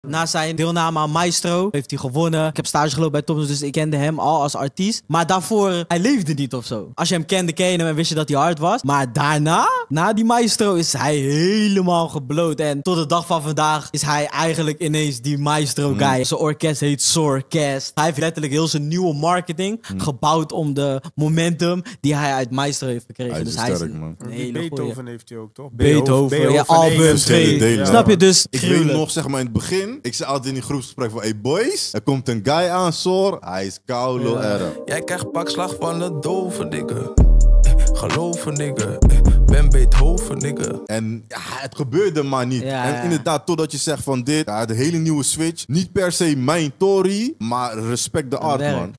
Na zijn deelname aan Maestro heeft hij gewonnen. Ik heb stage gelopen bij Topnotch, dus ik kende hem al als artiest. Maar daarvoor, hij leefde niet of zo. Als je hem kende, ken je hem en wist je dat hij hard was. Maar daarna, na die Maestro, is hij helemaal gebloot. En tot de dag van vandaag is hij eigenlijk ineens die Maestro guy. Zijn orkest heet Soorkest. Hij heeft letterlijk heel zijn nieuwe marketing gebouwd om de momentum die hij uit Maestro heeft gekregen. Hij is dus sterk, hij is man. een hele Beethoven goeie. heeft hij ook, toch? Beethoven, ja, album 2. delen. Snap je dus? Ik weet nog, zeg maar in het begin, ik zei altijd in die groepsgesprek van, hey boys, er komt een guy aan, Soor, hij is koulo erg. Jij krijgt pakslag van de dove nigga. Geloven nigga. Ben Beethoven nigga. En ja, het gebeurde maar niet. Ja, en ja. inderdaad, totdat je zegt van dit, ja, de hele nieuwe switch, niet per se mijn Tory, maar respect de art, werk. man.